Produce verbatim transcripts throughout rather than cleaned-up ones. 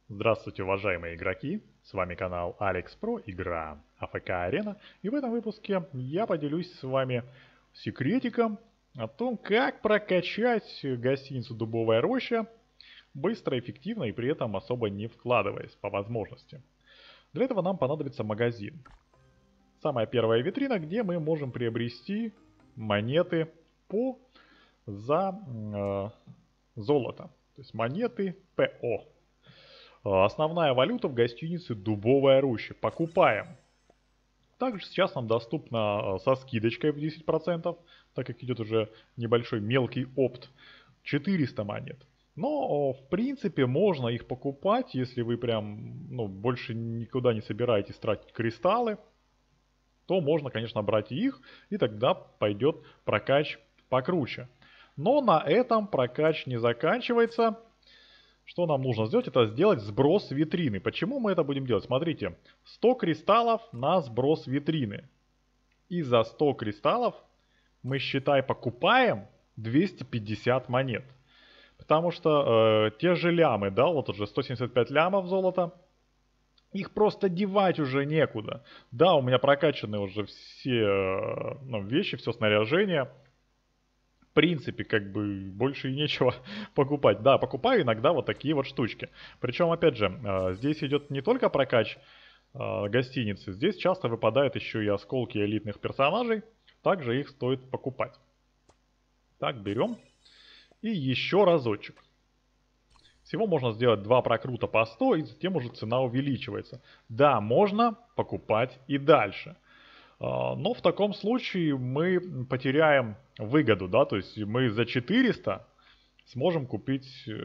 Здравствуйте, уважаемые игроки! С вами канал AlexPro, игра а эф ка Arena. И в этом выпуске я поделюсь с вами секретиком о том, как прокачать гостиницу Дубовая Роща быстро, эффективно и при этом особо не вкладываясь по возможности. Для этого нам понадобится магазин. Самая первая витрина, где мы можем приобрести монеты по за э, золото. То есть монеты пэ о. Основная валюта в гостинице Дубовая Роща. Покупаем. Также сейчас нам доступно со скидочкой в десять процентов, так как идет уже небольшой мелкий опт, четыреста монет. Но в принципе можно их покупать, если вы прям ну, больше никуда не собираетесь тратить кристаллы, то можно, конечно, брать и их, и тогда пойдет прокач покруче. Но на этом прокач не заканчивается. Что нам нужно сделать? Это сделать сброс витрины. Почему мы это будем делать? Смотрите, сто кристаллов на сброс витрины. И за сто кристаллов мы, считай, покупаем двести пятьдесят монет. Потому что э, те же лямы, да, вот уже сто семьдесят пять лямов золота, их просто девать уже некуда. Да, у меня прокачаны уже все э, ну, вещи, все снаряжение. В принципе, как бы больше и нечего покупать. Да, покупаю иногда вот такие вот штучки. Причем, опять же, здесь идет не только прокач гостиницы. Здесь часто выпадают еще и осколки элитных персонажей. Также их стоит покупать. Так, берем. И еще разочек. Всего можно сделать два прокрута по сто, и затем уже цена увеличивается. Да, можно покупать и дальше. Но в таком случае мы потеряем выгоду, да, то есть мы за четыреста сможем купить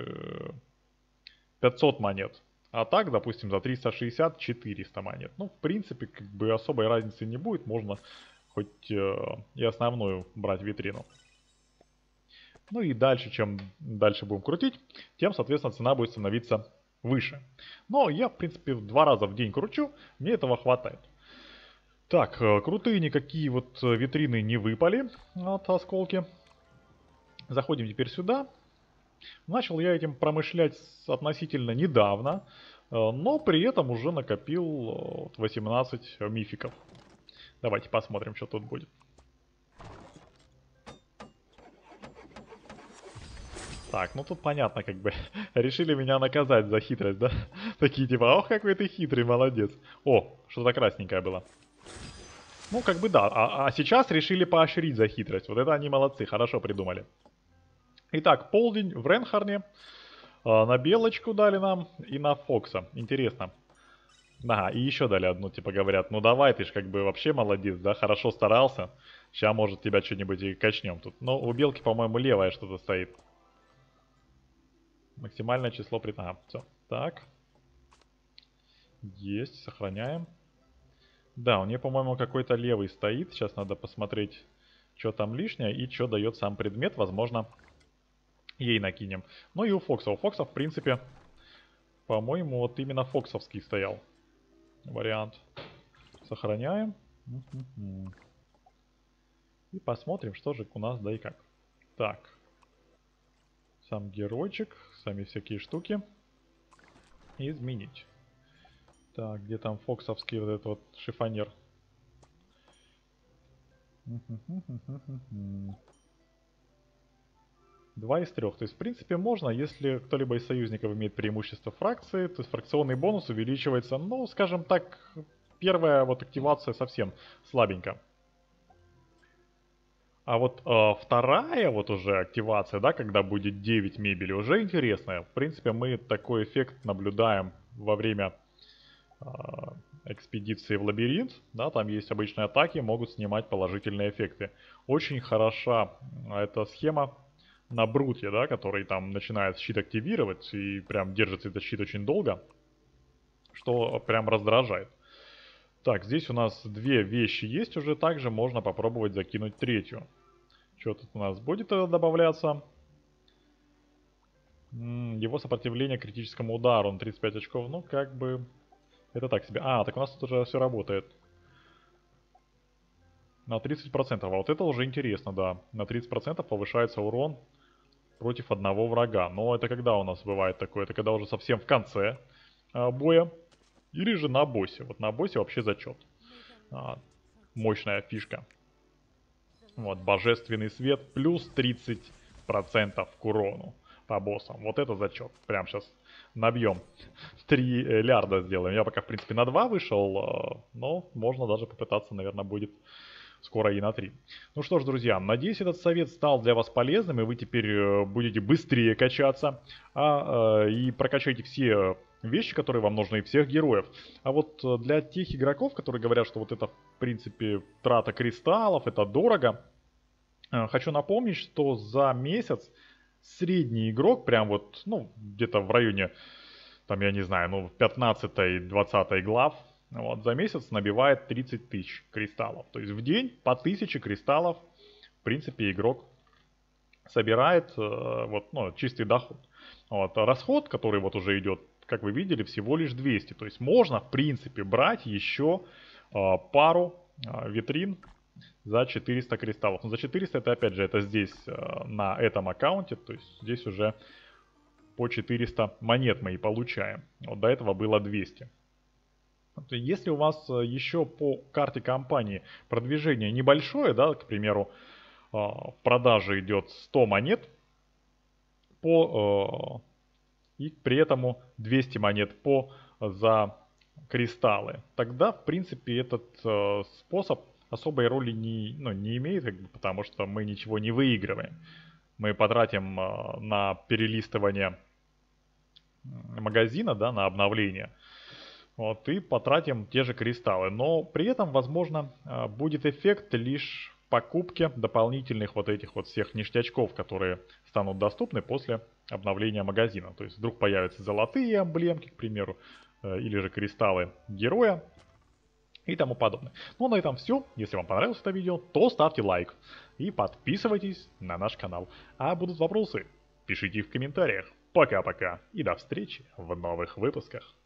пятьсот монет, а так, допустим, за триста шестьдесят четыреста монет. Ну, в принципе, как бы особой разницы не будет, можно хоть и основную брать витрину. Ну и дальше, чем дальше будем крутить, тем, соответственно, цена будет становиться выше. Но я, в принципе, в два раза в день кручу, мне этого хватает. Так, крутые никакие вот витрины не выпали от осколки. Заходим теперь сюда. Начал я этим промышлять относительно недавно, но при этом уже накопил восемнадцать мификов. Давайте посмотрим, что тут будет. Так, ну тут понятно, как бы решили меня наказать за хитрость, да? Такие типа, ох, какой ты хитрый, молодец. О, что-то красненькое было. Ну, как бы да, а, а сейчас решили поощрить за хитрость. Вот это они молодцы, хорошо придумали. Итак, полдень в Ренхарне. А, на Белочку дали нам и на Фокса. Интересно. Ага, и еще дали одну, типа говорят, ну давай, ты ж как бы вообще молодец, да, хорошо старался. Сейчас, может, тебя что-нибудь и качнем тут. Но у Белки, по-моему, левая что-то стоит. Максимальное число при... Ага, все. Так. Есть, сохраняем. Да, у нее, по-моему, какой-то левый стоит. Сейчас надо посмотреть, что там лишнее и что дает сам предмет. Возможно, ей накинем. Ну и у Фокса. У Фокса, в принципе, по-моему, вот именно фоксовский стоял вариант. Сохраняем. И посмотрим, что же у нас да и как. Так. Сам геройчик, сами всякие штуки. Изменить. Так, где там фоксовский вот этот вот шифонер? Два из трех. То есть, в принципе, можно, если кто-либо из союзников имеет преимущество фракции, то есть фракционный бонус увеличивается, ну, скажем так, первая вот активация совсем слабенько. А вот э, вторая вот уже активация, да, когда будет девять мебели, уже интересная. В принципе, мы такой эффект наблюдаем во время экспедиции в лабиринт, да, там есть обычные атаки, могут снимать положительные эффекты. Очень хороша эта схема на Бруте, да, который там начинает щит активировать и прям держится этот щит очень долго, что прям раздражает. Так, здесь у нас две вещи есть уже, также можно попробовать закинуть третью. Что тут у нас будет добавляться? Его сопротивление к критическому удару, он тридцать пять очков, ну как бы... Это так себе. А, так у нас тут уже все работает. На тридцать процентов. А вот это уже интересно, да. На тридцать процентов повышается урон против одного врага. Но это когда у нас бывает такое? Это когда уже совсем в конце. а, боя, или же на боссе. Вот на боссе вообще зачет. А, мощная фишка. Вот, божественный свет плюс тридцать процентов к урону по боссам. Вот это зачет. Прям сейчас набьем. три лярда сделаем. Я пока, в принципе, на два вышел, но можно даже попытаться, наверное, будет скоро и на три. Ну что ж, друзья, надеюсь, этот совет стал для вас полезным, и вы теперь будете быстрее качаться, а, и прокачаете все вещи, которые вам нужны, и всех героев. А вот для тех игроков, которые говорят, что вот это, в принципе, трата кристаллов, это дорого, хочу напомнить, что за месяц средний игрок, прям вот, ну, где-то в районе, там, я не знаю, ну, пятнадцатой-двадцатой глав, вот, за месяц набивает тридцать тысяч кристаллов. То есть в день по тысяче кристаллов, в принципе, игрок собирает, э, вот, ну, чистый доход. Вот, а расход, который вот уже идет, как вы видели, всего лишь двести. То есть можно, в принципе, брать еще э, пару э, витрин за четыреста кристаллов. Но за четыреста это, опять же, это здесь, э, на этом аккаунте. То есть здесь уже по четыреста монет мы и получаем. Вот до этого было двести. Если у вас еще по карте компании продвижение небольшое, да, к примеру, в продаже идет сто монет, по, и при этом двести монет по за кристаллы, тогда, в принципе, этот способ особой роли не, ну, не имеет, как бы, потому что мы ничего не выигрываем. Мы потратим на перелистывание магазина, да, на обновление. Вот, и потратим те же кристаллы. Но при этом, возможно, будет эффект лишь в покупке дополнительных вот этих вот всех ништячков, которые станут доступны после обновления магазина. То есть вдруг появятся золотые эмблемки, к примеру, или же кристаллы героя и тому подобное. Ну, на этом все. Если вам понравилось это видео, то ставьте лайк и подписывайтесь на наш канал. А будут вопросы, пишите их в комментариях. Пока-пока и до встречи в новых выпусках.